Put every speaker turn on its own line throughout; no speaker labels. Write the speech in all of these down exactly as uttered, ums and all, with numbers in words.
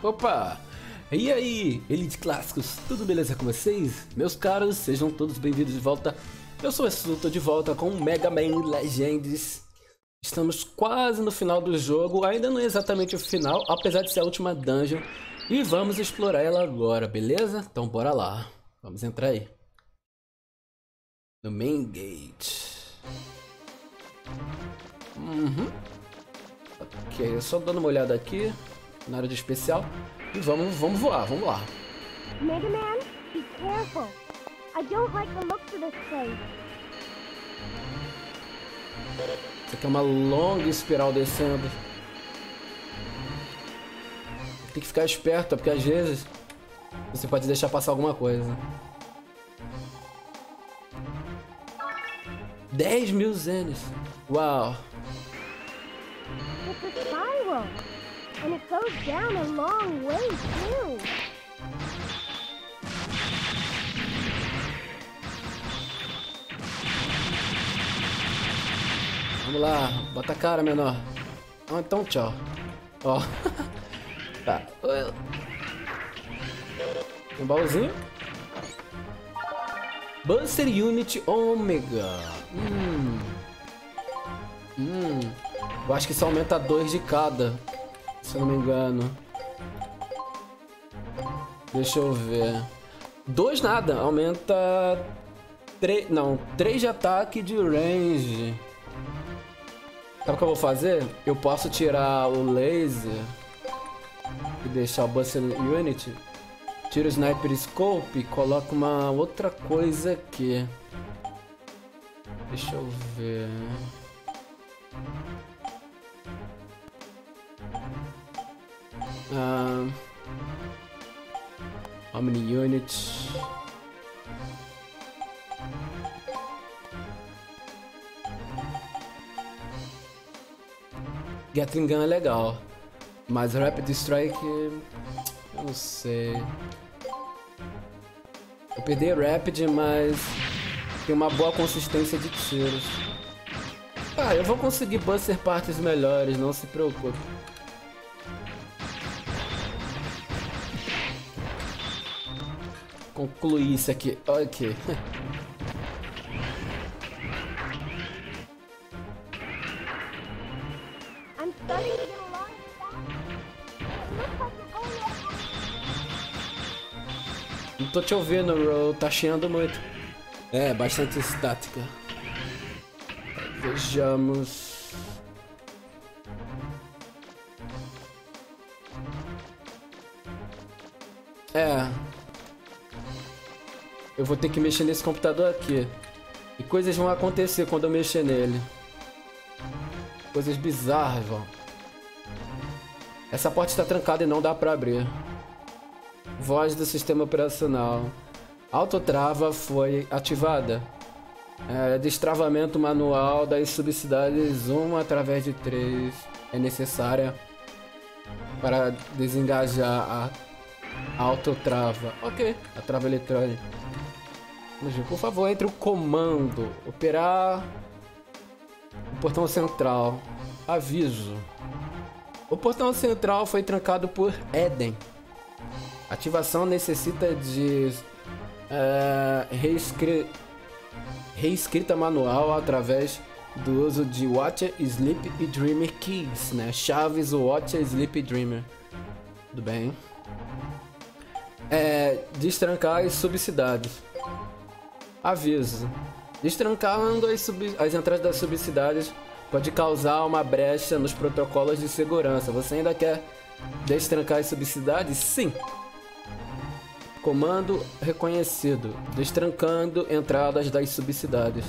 Opa! E aí, Elite Clássicos, tudo beleza com vocês? Meus caros, sejam todos bem-vindos de volta. Eu sou o Essu, tô de volta com Mega Man Legends. Estamos quase no final do jogo, ainda não é exatamente o final, apesar de ser a última dungeon. E vamos explorar ela agora, beleza? Então bora lá, vamos entrar aí. No Main Gate. Uhum. Ok, só dando uma olhada aqui na área de especial. E vamos, vamos voar, vamos lá.
Mega Man, be careful. I don't like the looks of this place.
Isso aqui é uma longa espiral descendo. Tem que ficar esperto, porque às vezes você pode deixar passar alguma coisa. dez mil zenes. Uau.
It's a spiral. And it goes down a long way, too.
Vamos lá, bota a cara, menor. Ah, então tchau. Ó. Tá. Um baúzinho. Buster Unit Omega. Hum. Hum. Eu acho que isso aumenta dois de cada, se eu não me engano. Deixa eu ver. Dois nada, aumenta três, não, três de ataque e de range. Sabe o que eu vou fazer? Eu posso tirar o laser e deixar o Buster Unit. Tiro o Sniper Scope e coloco uma outra coisa aqui. Deixa eu ver. Ah, Omni Unit. Gatling Gun é legal, mas Rapid Strike eu não sei. Eu perdi Rapid, mas tem uma boa consistência de tiros. Ah, eu vou conseguir Buster partes melhores, não se preocupe. Concluir isso aqui, ok.
I'm starting to get a lot of that. It looks like you're going up.
Não tô te ouvindo, Ro, tá chiando muito. É, bastante estática. Vejamos. É. Eu vou ter que mexer nesse computador aqui. E coisas vão acontecer quando eu mexer nele. Coisas bizarras, vão. Essa porta está trancada e não dá pra abrir. Voz do sistema operacional. Autotrava foi ativada. É, destravamento manual das subcidades um através de três é necessária para desengajar a autotrava. Ok, a trava eletrônica. Por favor, entre o comando. Operar o portão central. Aviso. O portão central foi trancado por Eden. Ativação necessita de é, reescri... reescrita manual através do uso de Watcher, Sleep e Dreamer Keys, né? Chaves Watcher, Sleep e Dreamer. Tudo bem. É, destrancar as subcidades. Aviso. Destrancando as, sub... as entradas das subcidades pode causar uma brecha nos protocolos de segurança. Você ainda quer destrancar as subcidades? Sim. Comando reconhecido. Destrancando entradas das subcidades.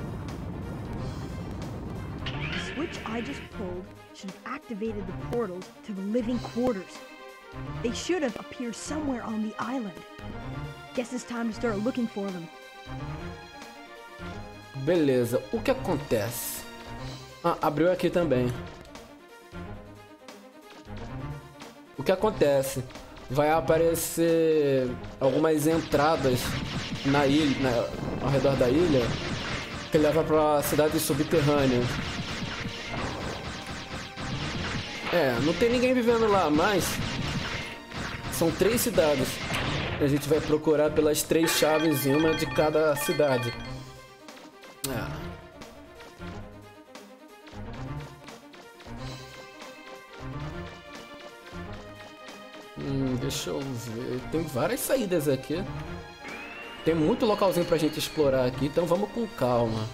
The switch I just pulled should have activated the portals to the living quarters. They should have appeared somewhere on the island. Guess it's time to start looking for them.
Beleza, o que acontece? Ah, abriu aqui também. O que acontece? Vai aparecer algumas entradas na ilha, na, ao redor da ilha, que leva para cidades subterrâneas. É, não tem ninguém vivendo lá, mas São três cidades. A gente vai procurar pelas três chaves em uma de cada cidade. Ah. Hum, deixa eu ver. Tem várias saídas aqui. Tem muito localzinho pra gente explorar aqui, então vamos com calma.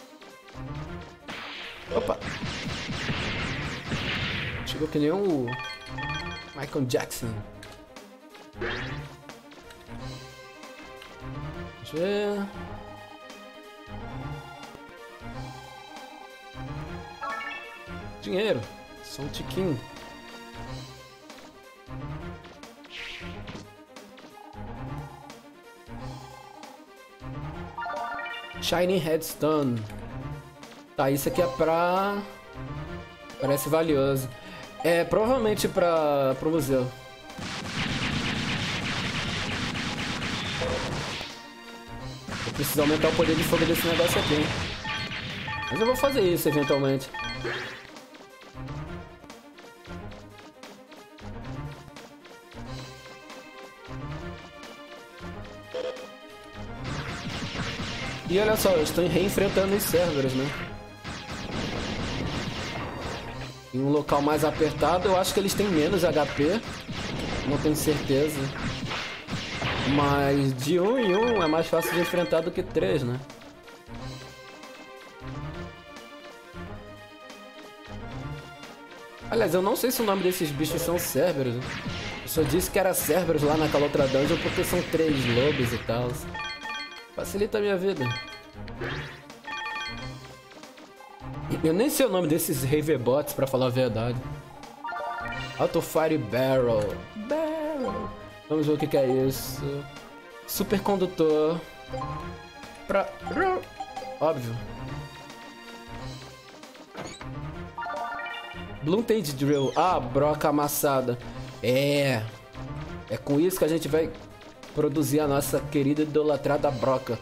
Opa! Chegou que nem o Michael Jackson. Deixa eu ver. Dinheiro. Só um tiquinho. Shiny Headstone. Tá, isso aqui é pra... Parece valioso. É, provavelmente pra... pro museu. Eu preciso aumentar o poder de fogo desse negócio aqui, hein? Mas eu vou fazer isso eventualmente. E olha só, eu estou reenfrentando os Cerberus, né? Em um local mais apertado, eu acho que eles têm menos H P. Não tenho certeza. Mas de um em um é mais fácil de enfrentar do que três, né? Aliás, eu não sei se o nome desses bichos são Cerberus. Eu só disse que era Cerberus lá naquela outra dungeon porque são três lobos e tal. Facilita a minha vida. Eu nem sei o nome desses Raverbots, pra falar a verdade. Auto Fire Barrel. Barrel. Vamos ver o que, que é isso. Supercondutor. Pra... Óbvio. Bloomtage Drill. Ah, broca amassada. É. É com isso que a gente vai produzir a nossa querida idolatrada broca.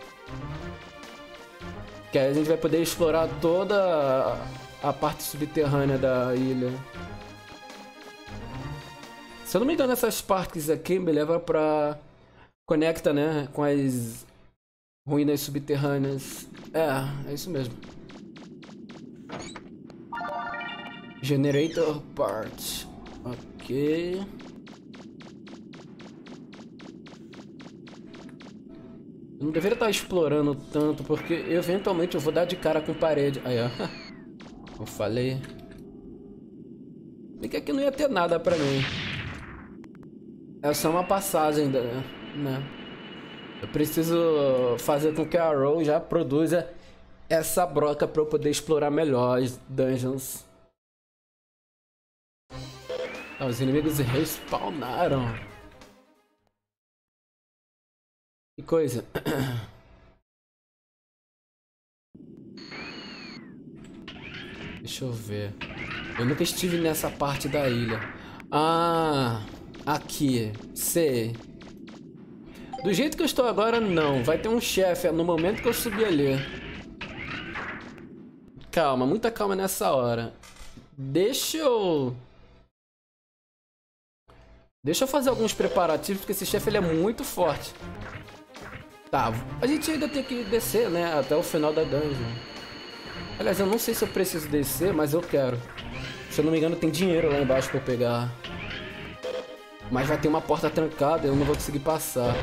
Que aí a gente vai poder explorar toda a parte subterrânea da ilha. Se eu não me engano, essas partes aqui me levam pra... Conecta, né? Com as ruínas subterrâneas. É, é isso mesmo. Generator Parts. Ok. Eu não deveria estar explorando tanto, porque eventualmente eu vou dar de cara com parede. Aí, ó. Eu falei. Bem que aqui não ia ter nada pra mim. É só uma passagem, né? Eu preciso fazer com que a Roll já produza essa broca pra eu poder explorar melhor as dungeons. Ah, os inimigos respawnaram. Que coisa. Deixa eu ver. Eu nunca estive nessa parte da ilha. Ah, aqui. Sei. Do jeito que eu estou agora, não. Vai ter um chefe no momento que eu subir ali. Calma, muita calma nessa hora. Deixa eu... Deixa eu fazer alguns preparativos, porque esse chefe ele é muito forte. Tá, a gente ainda tem que descer, né, até o final da dungeon. Aliás, eu não sei se eu preciso descer, mas eu quero. Se eu não me engano, tem dinheiro lá embaixo pra eu pegar. Mas vai ter uma porta trancada, eu não vou conseguir passar.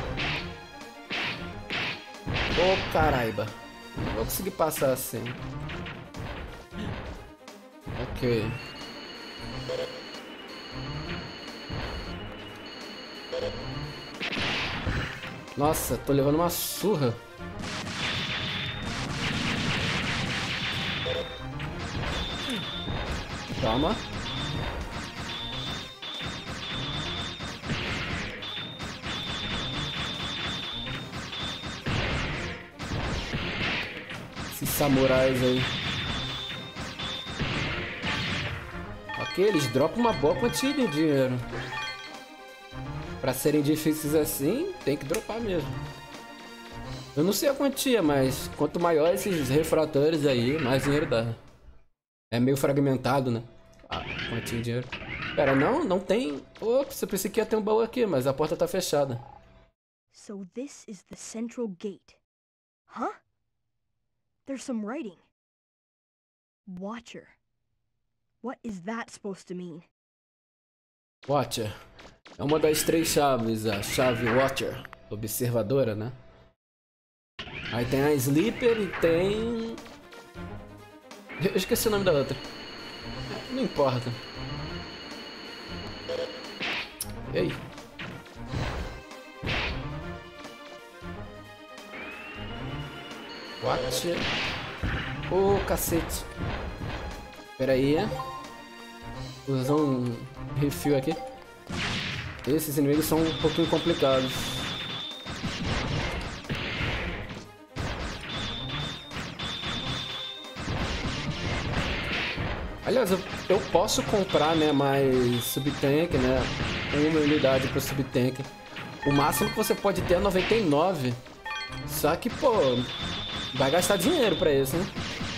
Ô, oh, caraiba. Não vou conseguir passar assim. Ok. Nossa, tô levando uma surra. Calma. Esses samurais aí. Ok, eles dropam uma boa quantia de dinheiro. Pra serem difíceis assim, tem que dropar mesmo. Eu não sei a quantia, mas quanto maior esses refratores aí, mais dinheiro dá. É meio fragmentado, né? Ah, quantia de dinheiro. Pera, não, não tem... Ops, eu pensei que ia ter um baú aqui, mas a porta tá fechada.
So this is the central gate. Huh? There's some writing. Watcher. What is that supposed to mean?
Watcher. É uma das três chaves, a chave Watcher. Observadora, né? Aí tem a Sleeper e tem... Eu esqueci o nome da outra. Não importa. Ei. Watcher. Ô, oh, cacete. Pera aí. Vou usar um refil aqui. Esses inimigos são um pouquinho complicados. Aliás, eu, eu posso comprar, né, mais subtank, né? Uma unidade para subtank. O máximo que você pode ter é noventa e nove. Só que, pô, vai gastar dinheiro pra isso, né?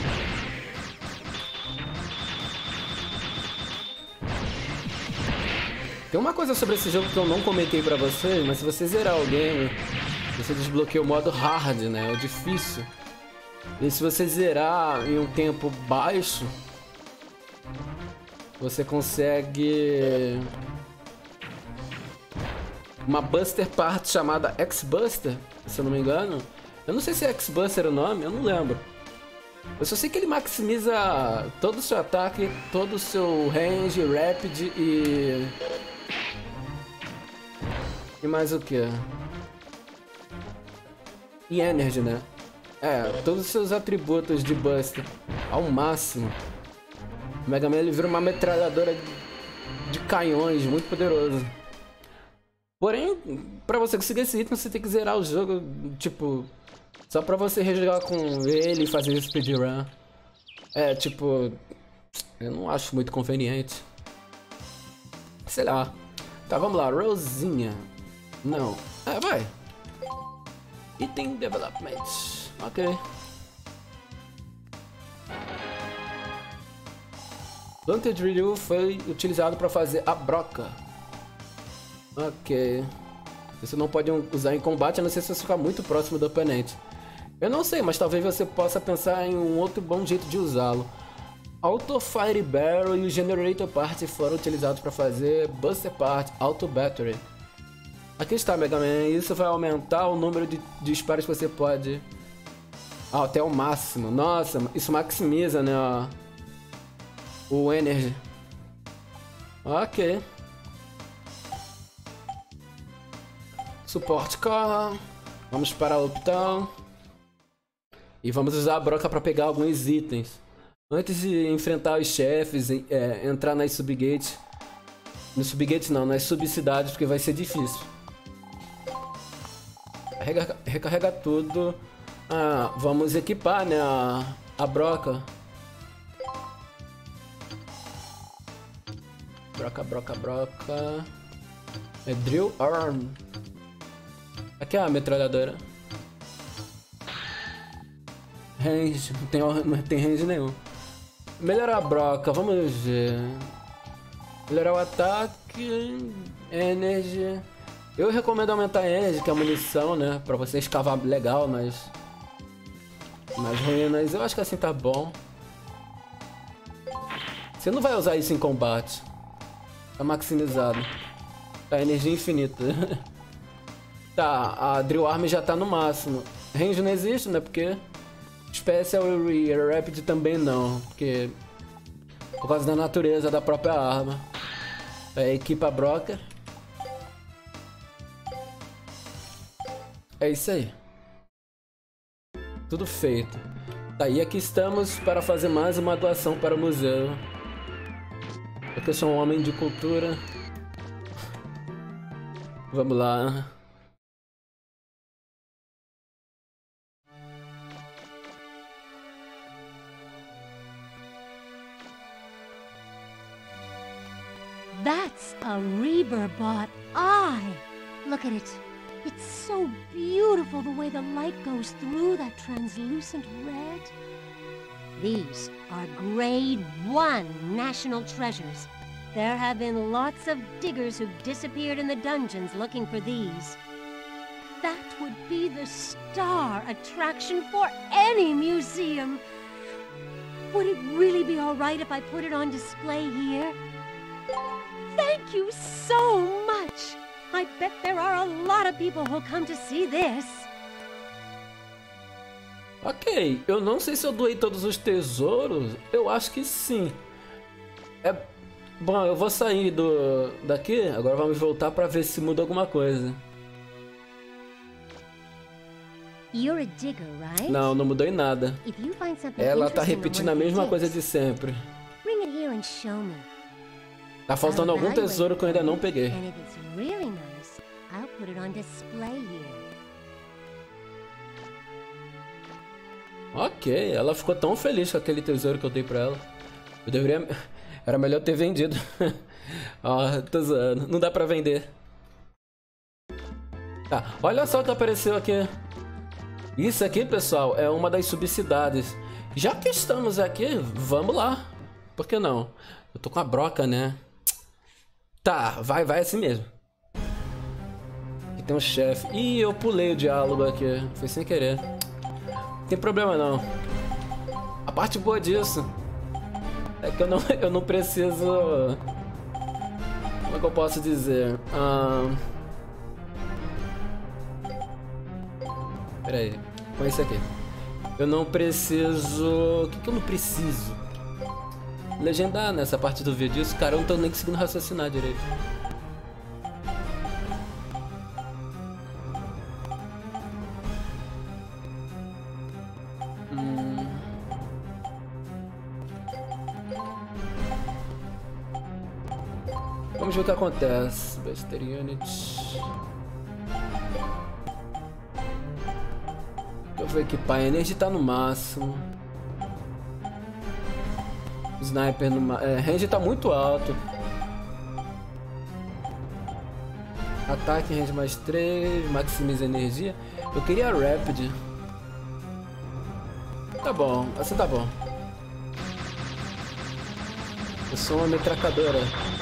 Tem uma coisa sobre esse jogo que eu não comentei pra vocês, mas se você zerar o game, você desbloqueia o modo hard, né? O difícil. E se você zerar em um tempo baixo, você consegue uma Buster Part chamada X-Buster, se eu não me engano. Eu não sei se é X-Buster o nome, eu não lembro. Eu só sei que ele maximiza todo o seu ataque, todo o seu range, rapid e... E mais o que? E energy, né? É, todos os seus atributos de Buster ao máximo. O Mega Man ele vira uma metralhadora de canhões, muito poderoso. Porém, pra você conseguir esse item, você tem que zerar o jogo, tipo... Só pra você rejogar com ele e fazer speedrun. É, tipo... Eu não acho muito conveniente. Sei lá. Tá, vamos lá. Rosinha. Não. É, vai. Item Development. Ok. Blunted Ryu foi utilizado para fazer a broca. Ok. Você não pode usar em combate, a não ser se você ficar muito próximo do oponente. Eu não sei, mas talvez você possa pensar em um outro bom jeito de usá-lo. Auto Fire Barrel e o Generator Part foram utilizados para fazer Buster Part Auto Battery. Aqui está, Mega Man. Isso vai aumentar o número de disparos que você pode... Ah, até o máximo. Nossa, isso maximiza, né? Ó, o Energy. Ok. Support Car. Vamos para o Uptown. E vamos usar a broca para pegar alguns itens. Antes de enfrentar os chefes, é, entrar nas subgates. Nos subgates não, nas subcidades, porque vai ser difícil. Recarrega, recarrega tudo. Ah, vamos equipar, né, a, a broca. Broca, broca, broca. É Drill Arm. Aqui é a metralhadora. Range, não tem, não tem range nenhum. Melhorar a broca, vamos ver. Melhorar o ataque. Energy. Eu recomendo aumentar a energy, que é a munição, né? Pra você escavar legal nas, nas ruínas. Eu acho que assim tá bom. Você não vai usar isso em combate. Tá maximizado. Tá, energia infinita. Tá, a Drill Arm já tá no máximo. Range não existe, né? Porque... Special e Rapid também não. Porque... Por causa da natureza da própria arma. É, equipa a broca. É isso aí. Tudo feito. Tá, e aqui estamos para fazer mais uma doação para o museu. Porque eu sou um homem de cultura. Vamos lá.
That's a Reaver-bought eye! Look at it. It's so beautiful the way the light goes through that translucent red. These are grade one national treasures. There have been lots of diggers who've disappeared in the dungeons looking for these. That would be the star attraction for any museum. Would it really be all right if I put it on display here? Thank you so much. I bet there are a lot of people who'll come to see this.
Ok, eu não sei se eu doei todos os tesouros. Eu acho que sim. É... Bom, eu vou sair do... daqui. Agora vamos voltar para ver se muda alguma coisa.
You're a digger, right?
Não, não mudou em nada.
If you find something
Ela tá
interesting
repetindo
on
a
one of
mesma
your
coisa
digs,
de sempre.
bring it here and show me.
Tá faltando
I'll
algum
evaluate
tesouro que eu ainda não peguei.
And if it's really nice, I'll put it on display here.
Ok, ela ficou tão feliz com aquele tesouro que eu dei pra ela. Eu deveria... Era melhor ter vendido. Ó, tô zoando. Não dá pra vender. Tá, olha só o que apareceu aqui. Isso aqui, pessoal, é uma das subcidades. Já que estamos aqui, vamos lá. Por que não? Eu tô com a broca, né? Tá, vai, vai assim mesmo. Aqui tem um chefe. Ih, eu pulei o diálogo aqui. Foi sem querer. Não tem problema não. A parte boa disso é que eu não, eu não preciso... Como é que eu posso dizer? Ah... Pera aí, com esse aqui. Eu não preciso... O que, que eu não preciso? Legendar nessa parte do vídeo. Isso, cara, eu não tô nem conseguindo raciocinar direito. Hum... Vamos ver o que acontece. Bester Unit. Eu vou equipar. A energia tá no máximo. Sniper no máximo. É, range tá muito alto. Ataque, range mais três. Maximiza energia. Eu queria Rapid. Tá bom, assim tá bom. Eu sou uma metracadora.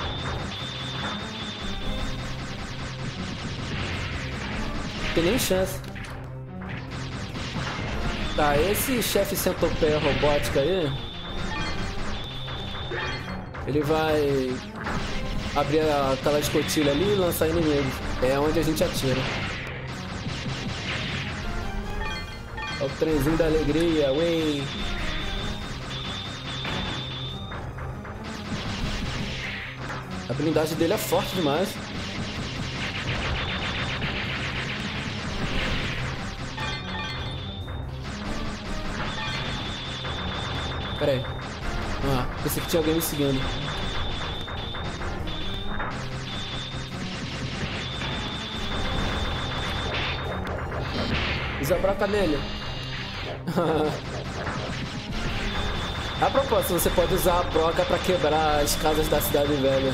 Não tem nem chance. Tá, esse chefe centopeia robótica aí, ele vai abrir aquela escotilha ali e lançar inimigos. É onde a gente atira. É o trenzinho da alegria, ué. A blindagem dele é forte demais. Pera aí. Ah, pensei que tinha alguém me seguindo. Usa a broca nele. A propósito, você pode usar a broca pra quebrar as casas da cidade velha.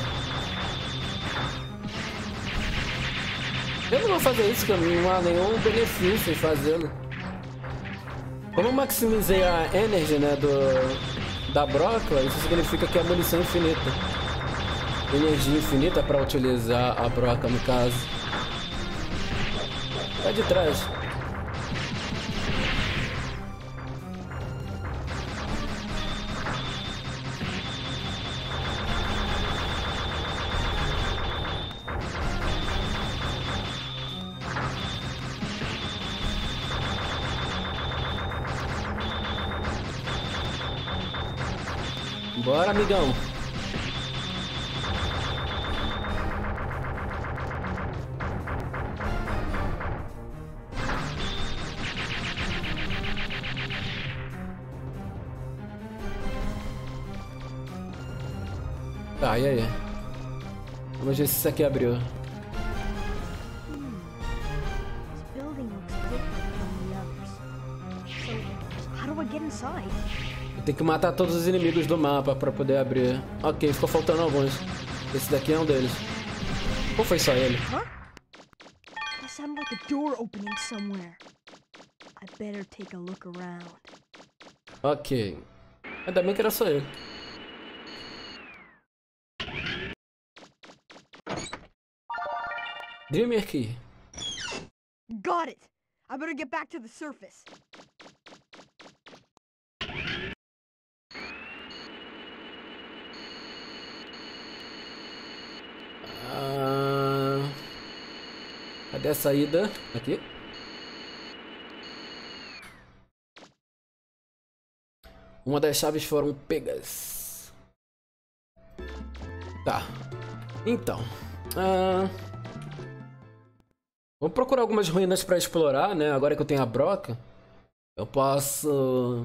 Eu não vou fazer isso, porque não há nenhum benefício em fazê-lo. Como eu maximizei a energy, né, do, da broca, isso significa que é munição infinita. Energia infinita para utilizar a broca, no caso. Tá de trás. Bora, amigão. Tá, e aí? Vamos ver se isso aqui abriu.
This building looks different from the others. So, how do I get inside?
Tem que matar todos os inimigos do mapa pra poder abrir. Ok, ficou faltando alguns. Esse daqui é um deles. Ou foi só ele?
Huh? That sounded like a door opening somewhere. I better take a look around.
Ok. Ainda bem que era só ele. Dreamer Key.
Got it. I better get back to the surface.
Ah, cadê a saída? Aqui. Uma das chaves foram pegas. Tá. Então. Ah, vamos procurar algumas ruínas para explorar, né? Agora que eu tenho a broca, eu posso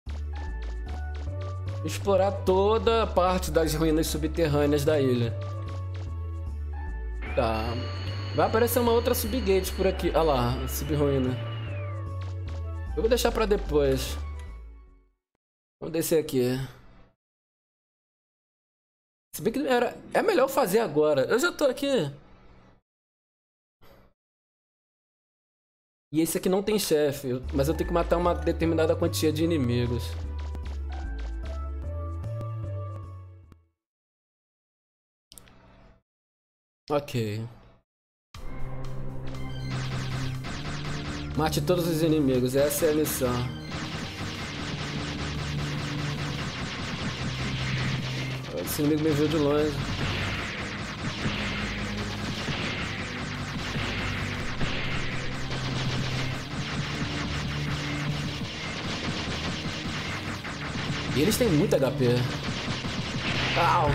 explorar toda a parte das ruínas subterrâneas da ilha. Tá. Vai aparecer uma outra subgate por aqui. Ah lá, sub-ruína. Eu vou deixar pra depois. Vamos descer aqui. Se bem que era... é melhor fazer agora. Eu já tô aqui. E esse aqui não tem chefe. Mas eu tenho que matar uma determinada quantia de inimigos. Ok. Mate todos os inimigos, essa é a missão. Esse inimigo me viu de longe. E eles têm muito H P. Au!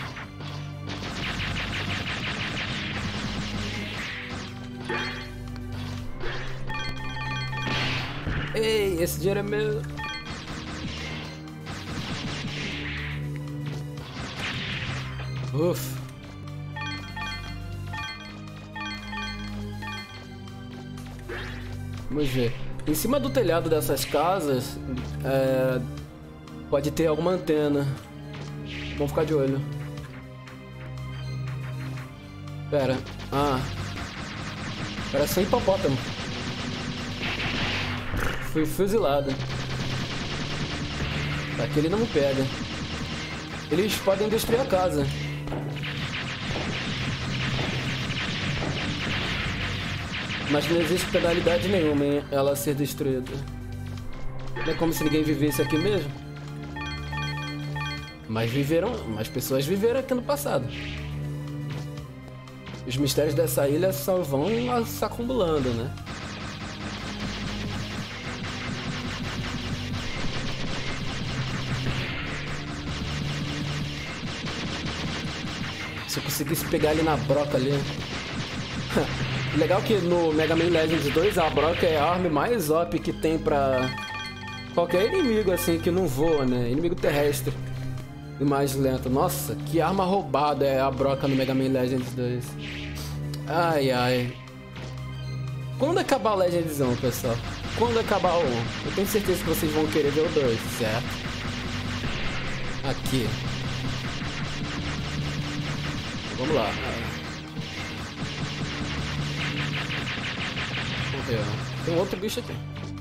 Ei, esse dinheiro é meu. Ufa. Vamos ver. Em cima do telhado dessas casas, é, pode ter alguma antena. Vamos ficar de olho. Pera. Ah. Parece um hipopótamo. Fui fuzilado. Aqui ele não me pega. Eles podem destruir a casa. Mas não existe penalidade nenhuma em ela ser destruída. Não é como se ninguém vivesse aqui mesmo. Mas viveram, mas pessoas viveram aqui no passado. Os mistérios dessa ilha só vão se acumulando, né? Se eu conseguisse pegar ele na broca ali. Legal que no Mega Man Legends dois a broca é a arma mais O P que tem pra qualquer inimigo assim que não voa, né? Inimigo terrestre e mais lento. Nossa, que arma roubada é a broca no Mega Man Legends dois. Ai, ai. Quando acabar o Legends um, pessoal? Quando acabar o um? Eu tenho certeza que vocês vão querer ver o dois, certo? Aqui. Vamos lá. Vamos ver. Tem um outro bicho aqui.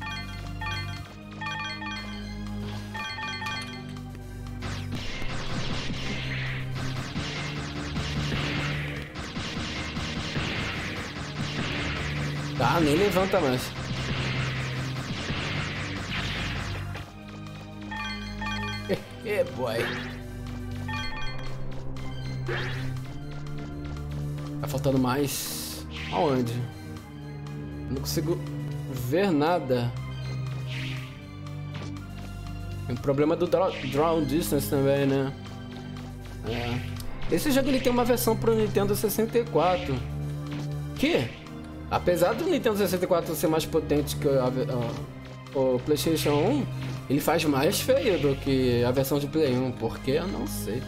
Tá, nem levanta mais. É, boy. Tá faltando mais. Aonde? Não consigo ver nada. Tem um problema do draw, draw distance também, né? É. Esse jogo ele tem uma versão pro Nintendo sessenta e quatro. Que, apesar do Nintendo sessenta e quatro ser mais potente que a, a, o PlayStation um, ele faz mais feio do que a versão de Play um. Por que? Eu não sei.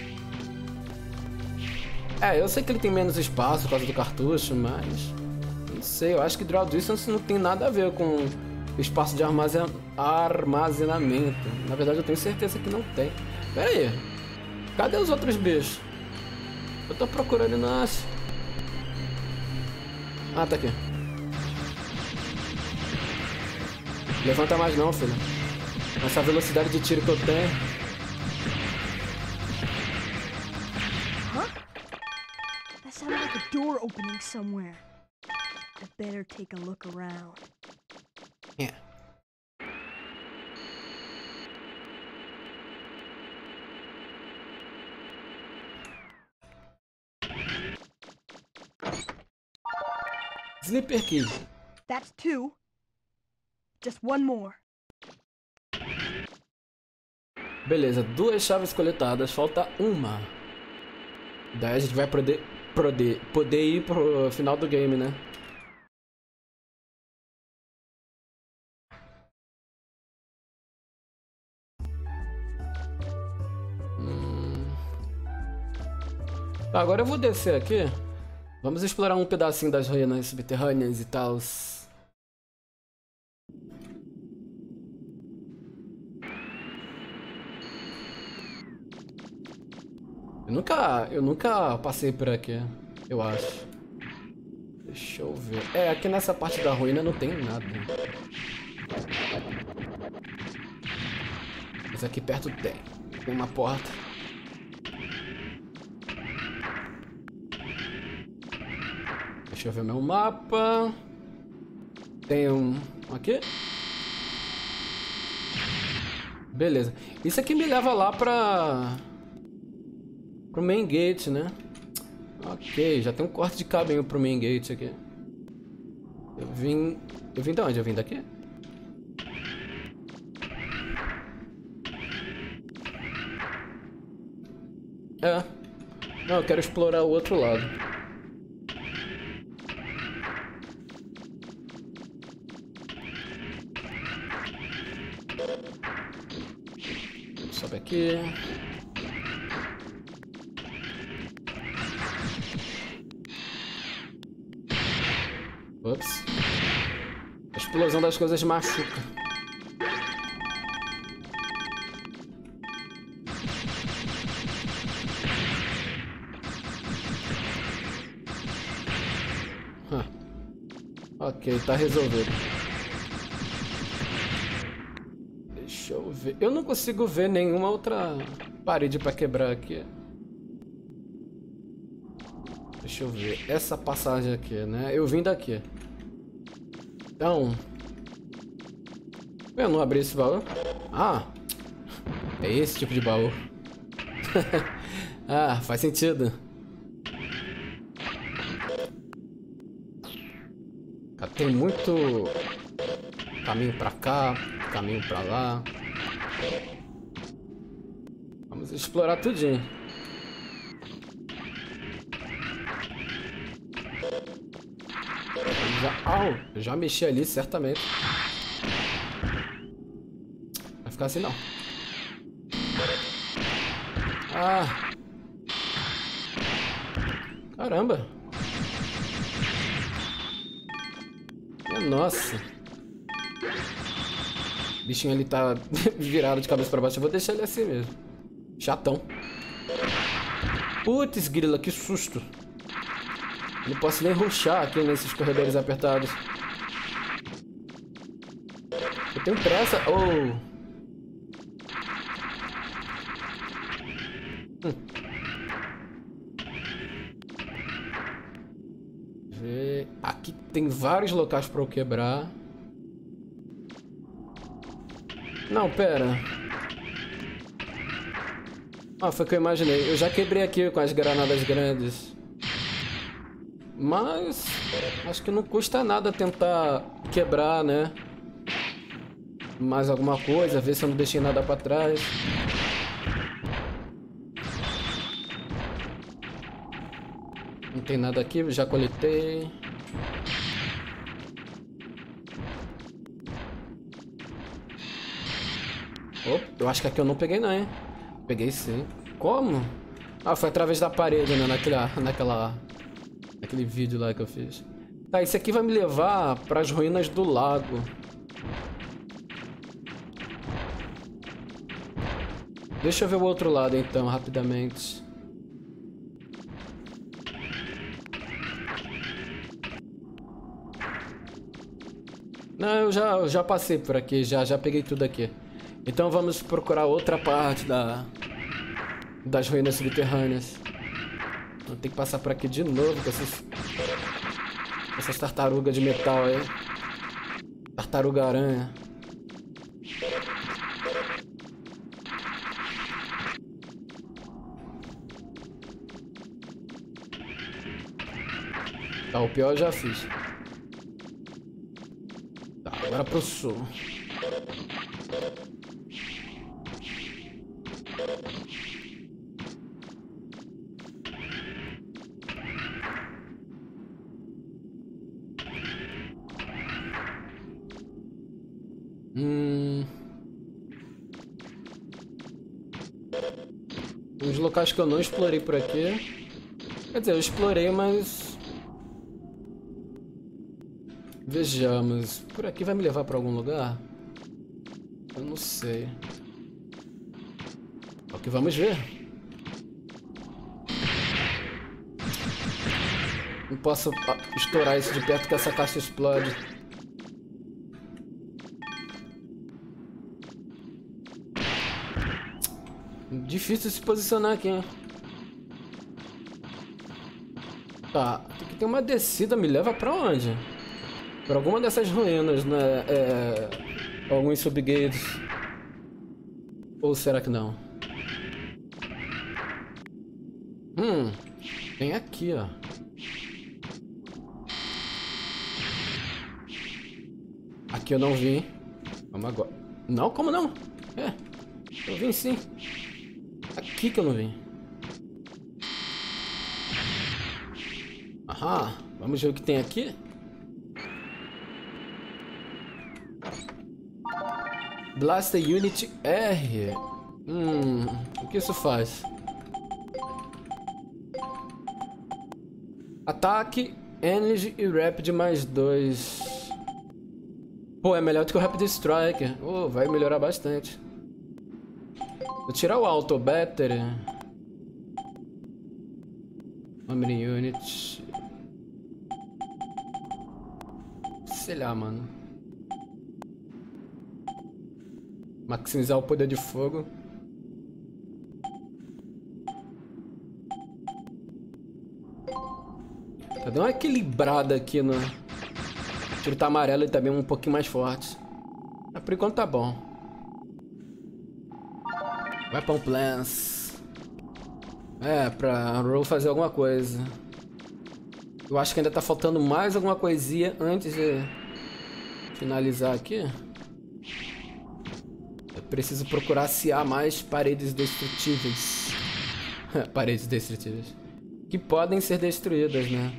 É, eu sei que ele tem menos espaço por causa do cartucho, mas... não sei, eu acho que Draw Distance não tem nada a ver com o espaço de armazen... armazenamento. Na verdade, eu tenho certeza que não tem. Pera aí. Cadê os outros bichos? Eu tô procurando e não acho. Ah, tá aqui. Levanta mais não, filho. Essa velocidade de tiro que eu tenho...
sounded like a door opening somewhere. I better take a look around.
Yeah. Sleeper key.
That's two. Just one more.
Beleza, duas chaves coletadas, falta uma. Daí a gente vai poder, poder, poder ir pro final do game, né? Hum. Tá, agora eu vou descer aqui. Vamos explorar um pedacinho das ruínas subterrâneas e tal. Eu nunca, eu nunca passei por aqui, eu acho. Deixa eu ver. É, aqui nessa parte da ruína não tem nada. Mas aqui perto tem. Tem uma porta. Deixa eu ver meu mapa. Tem um... aqui. Beleza. Isso aqui me leva lá pra... pro main gate, né? Ok, já tem um corte de caminho pro main gate aqui. Eu vim... Eu vim de onde? Eu vim daqui? É. Não, eu quero explorar o outro lado. Sobe aqui. Ups. A explosão das coisas machuca. Huh. Ok, tá resolvido. Deixa eu ver. Eu não consigo ver nenhuma outra parede pra quebrar aqui. Deixa eu ver. Essa passagem aqui, né? Eu vim daqui. Então... eu não abri esse baú. Ah! É esse tipo de baú. Ah, faz sentido. Tem muito caminho pra cá, caminho pra lá. Vamos explorar tudinho. Já, oh, eu já mexi ali, certamente. Vai ficar assim não. Ah! Caramba! Nossa! O bichinho ali tá virado de cabeça pra baixo. Eu vou deixar ele assim mesmo. Chatão. Putz, grila, que susto! Não posso nem rushar aqui nesses corredores apertados. Eu tenho pressa. Oh! Hum. Ver. Aqui tem vários locais para eu quebrar. Não, pera. Ah, foi o que eu imaginei. Eu já quebrei aqui com as granadas grandes. Mas acho que não custa nada tentar quebrar, né? Mais alguma coisa, ver se eu não deixei nada pra trás. Não tem nada aqui, já coletei. Opa, eu acho que aqui eu não peguei não, hein? Peguei sim. Como? Ah, foi através da parede, né? Naquela... naquela... Aquele vídeo lá que eu fiz. Tá, esse aqui vai me levar para as ruínas do lago. Deixa eu ver o outro lado então, rapidamente. Não, eu já, eu já passei por aqui, já, já peguei tudo aqui. Então vamos procurar outra parte da, das ruínas subterrâneas. Vou ter que passar por aqui de novo com essas... Essas tartarugas de metal aí. Tartaruga aranha. Tá, o pior eu já fiz. Tá, agora pro sul. Hum... Uns locais que eu não explorei por aqui. Quer dizer, eu explorei, mas... Vejamos. Por aqui vai me levar pra algum lugar? Eu não sei. É o que vamos ver. Não posso estourar isso de perto que essa caixa explode. Difícil se posicionar aqui, hein? Tá, aqui tem uma descida, me leva pra onde? Pra alguma dessas ruínas, né? É... Alguns subgates. Ou será que não? Hum, tem aqui, ó. Aqui eu não vi. Vamos agora. Não, como não? É, eu vim sim. Aqui que eu não vim. Aham, vamos ver o que tem aqui. Blaster Unit R. Hum, o que isso faz? Ataque, Energy e Rapid mais dois. Pô, é melhor do que o Rapid Strike. Oh, vai melhorar bastante. Vou tirar o Auto Battery. Omni Unit. Sei lá, mano. Maximizar o poder de fogo. Tá dando uma equilibrada aqui no... O tiro tá amarelo e também um pouquinho mais forte. Mas por enquanto tá bom. Weapon Plans. É, pra Roll fazer alguma coisa. Eu acho que ainda tá faltando mais alguma coisinha antes de finalizar aqui. Eu preciso procurar se há mais paredes destrutíveis. Paredes destrutíveis. Que podem ser destruídas, né?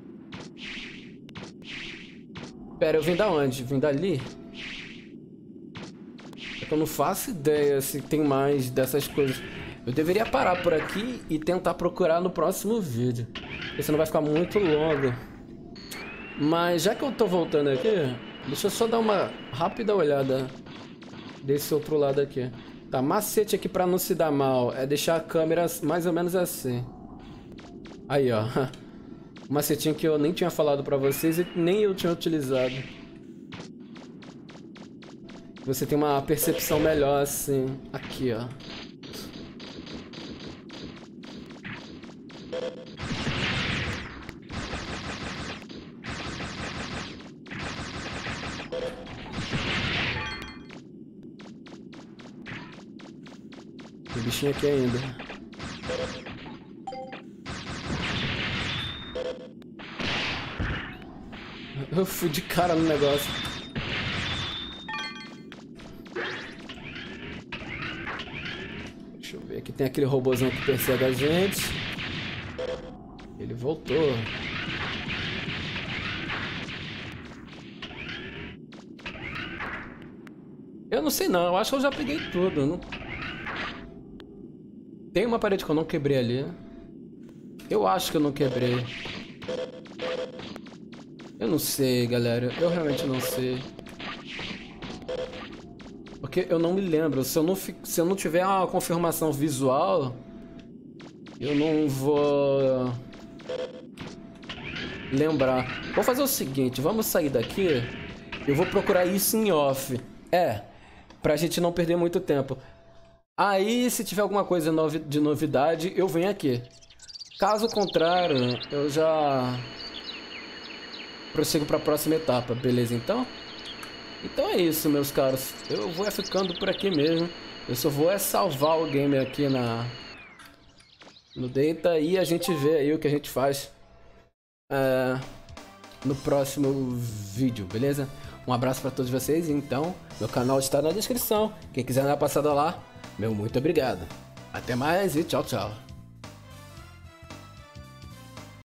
Pera, eu vim da onde? Vim dali? É que eu não faço ideia se tem mais dessas coisas. Eu deveria parar por aqui e tentar procurar no próximo vídeo. Porque senão vai ficar muito longo. Mas já que eu tô voltando aqui, deixa eu só dar uma rápida olhada desse outro lado aqui. Tá, macete aqui pra não se dar mal é deixar a câmera mais ou menos assim. Aí, ó. Um macetinho que eu nem tinha falado pra vocês e nem eu tinha utilizado. Você tem uma percepção melhor assim. Aqui, ó. Tem bichinho aqui ainda. Eu fui de cara no negócio. Deixa eu ver. Aqui tem aquele robôzão que persegue a gente. Ele voltou. Eu não sei não. Eu acho que eu já peguei tudo. Não... Tem uma parede que eu não quebrei ali. Eu acho que eu não quebrei. Eu não sei, galera. Eu realmente não sei. Porque eu não me lembro. Se eu não, fi... Se eu não tiver uma confirmação visual, eu não vou lembrar. Vou fazer o seguinte. Vamos sair daqui. Eu vou procurar isso em off. É. Pra gente não perder muito tempo. Aí, se tiver alguma coisa de novidade, eu venho aqui. Caso contrário, eu já prossigo para a próxima etapa, beleza então? Então é isso, meus caros. Eu vou ficando por aqui mesmo. Eu só vou é salvar o game aqui na no Data e a gente vê aí o que a gente faz é, no próximo vídeo, beleza? Um abraço para todos vocês. Então, meu canal está na descrição. Quem quiser dar uma passada lá, meu muito obrigado. Até mais e tchau, tchau.